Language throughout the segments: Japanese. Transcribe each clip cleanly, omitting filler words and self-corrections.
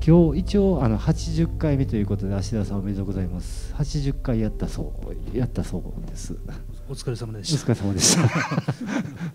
今日一応80回目ということで、芦田さんおめでとうございます。80回やったそうです。 お疲れ様でした。 お疲れ様でした。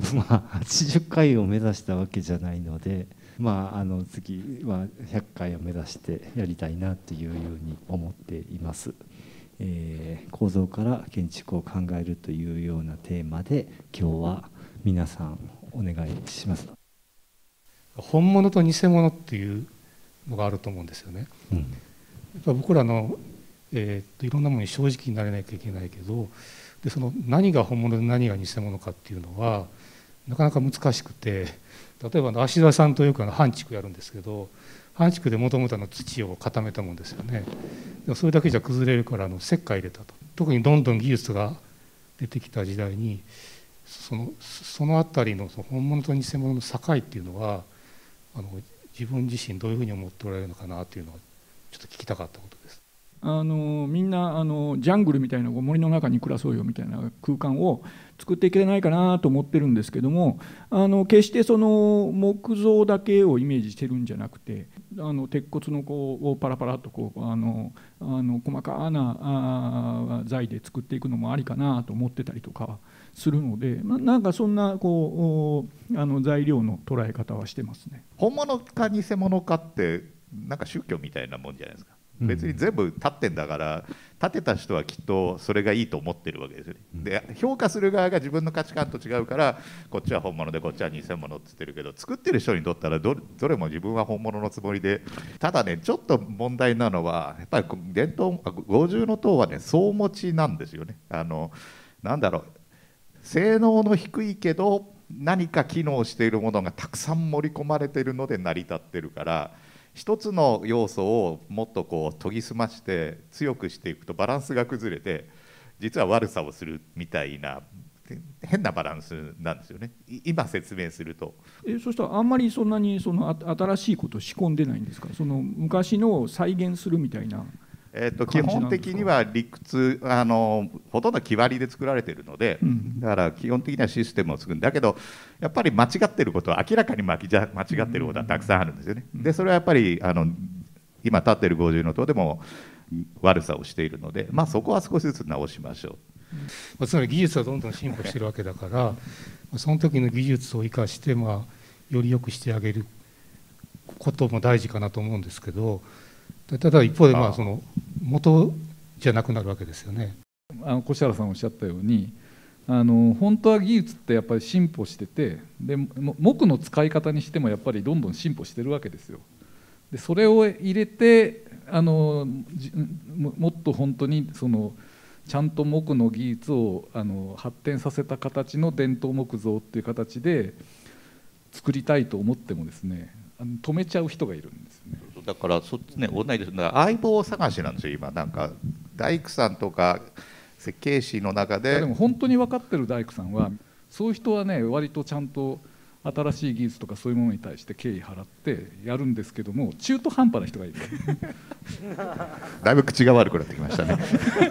まあ80回を目指したわけじゃないので、次は100回を目指してやりたいなというように思っています。構造から建築を考えるというようなテーマで今日は皆さんお願いします。 本物と偽物っていうのがあると思うんですよね。やっぱ僕らの、いろんなものに正直になれなきゃいけないけど、でその何が本物で何が偽物かっていうのはなかなか難しくて、例えば芦田さんとよく半築やるんですけど、半築でもともと土を固めたもんですよね。でもそれだけじゃ崩れるから石灰入れたと。特にどんどん技術が出てきた時代にそのあたりの本物と偽物の境っていうのは自分自身どういうふうに思っておられるのかなというのをちょっと聞きたかったことです。 みんなジャングルみたいな森の中に暮らそうよみたいな空間を作っていけないかなと思ってるんですけども、決してその木造だけをイメージしてるんじゃなくて、鉄骨のをパラパラっと細かな材で作っていくのもありかなと思ってたりとかするので、なんかそんな材料の捉え方はしてますね。 本物か偽物かってなんか宗教みたいなもんじゃないですか。別に全部立ってんだから、立てた人はきっとそれがいいと思ってるわけですよね。で評価する側が自分の価値観と違うから、こっちは本物でこっちは偽物って言ってるけど、作ってる人にとったらどれも自分は本物のつもりで、ただねちょっと問題なのはやっぱり五重塔はね総持ちなんですよね。なんだろう、性能の低いけど何か機能しているものがたくさん盛り込まれているので成り立ってるから、一つの要素をもっと研ぎ澄まして強くしていくとバランスが崩れて実は悪さをするみたいな変なバランスなんですよね、今説明すると。 そしたらあんまりそんなに新しいことを仕込んでないんですか？昔のを再現するみたいな。 基本的には理屈ほとんど木割りで作られているので、だから基本的にはシステムを作るんだけど、やっぱり間違ってることは明らかに間違ってることはたくさんあるんですよね。でそれはやっぱり今立ってる五重塔でも悪さをしているので、そこは少しずつ直しましょう。つまり技術はどんどん進歩しているわけだからその時の技術を生かして、より良くしてあげることも大事かなと思うんですけど、ただ一方で元じゃなくなるわけですよね。 越原さんおっしゃったように本当は技術ってやっぱり進歩してて、で木の使い方にしてもやっぱりどんどん進歩してるわけですよ。でそれを入れてもっと本当にちゃんと木の技術を発展させた形の伝統木造っていう形で作りたいと思ってもですね、止めちゃう人がいるんですよね。 だからそっちね、同じです。だから相棒探しなんですよ今。なんか大工さんとか設計士の中で。 でも本当に分かってる大工さんはそういう人はね割とちゃんと新しい技術とかそういうものに対して敬意払ってやるんですけども、中途半端な人がいるだいぶ口が悪くなってきましたね。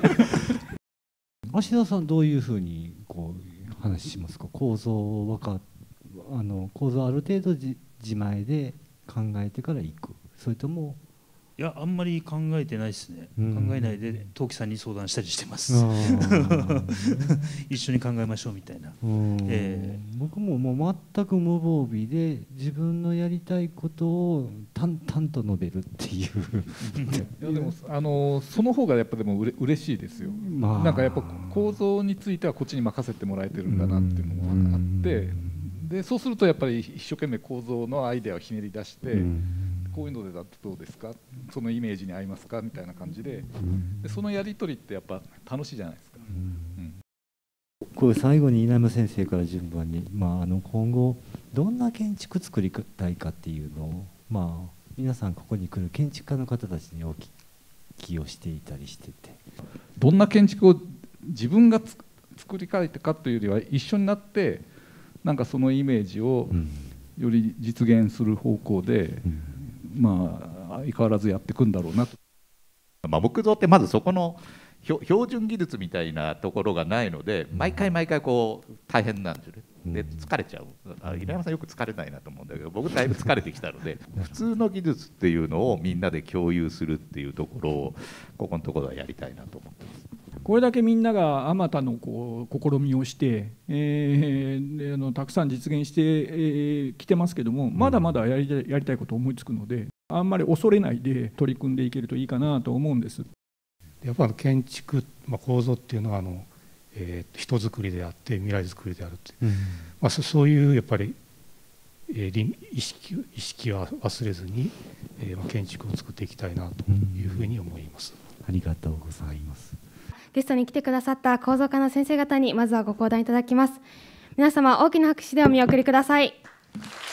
芦田さんどういうふうに話しますか？構造ある程度自前で考えてから行く、それとも？ いや、あんまり考えてないですね。考えないで陶器さんに相談したりしてます。一緒に考えましょうみたいな。 僕ももう全く無防備で自分のやりたいことを淡々と述べるっていういやでもその方がやっぱでも嬉しいですよ。なんかやっぱ構造についてはこっちに任せてもらえてるんだなっていうのがあって、でそうするとやっぱり一生懸命構造のアイデアをひねり出して、こういうのでだとどうですか、そのイメージに合いますかみたいな感じで、そのやり取りってやっぱ楽しいじゃないですか。 これ最後に稲山先生から順番に、今後どんな建築作りたいかっていうのを、皆さんここに来る建築家の方たちにお聞きをしていたりしてて、 どんな建築を自分が作り変えてかというよりは一緒になってなんかそのイメージをより実現する方向で、相変わらずやっていくんだろうなと。 木造ってまずそこの標準技術みたいなところがないので、毎回大変なんですよね。 で疲れちゃう。平山さんよく疲れないなと思うんだけど、僕だいぶ疲れてきたので普通の技術っていうのをみんなで共有するっていうところをここのところはやりたいなと思ってます。 これだけみんながあまたの試みをして、たくさん実現してきてますけども、まだまだやりたいことを思いつくので、あんまり恐れないで取り組んでいけるといいかなと思うんです。 やっぱ建築、構造っていうのは人づくりであって未来づくりであるって、そういうやっぱり、意識は忘れずに、建築を作っていきたいなというふうに思います。 ありがとうございます。 ゲストに来てくださった構造科の先生方にまずはご講談いただきます。皆様大きな拍手でお見送りください。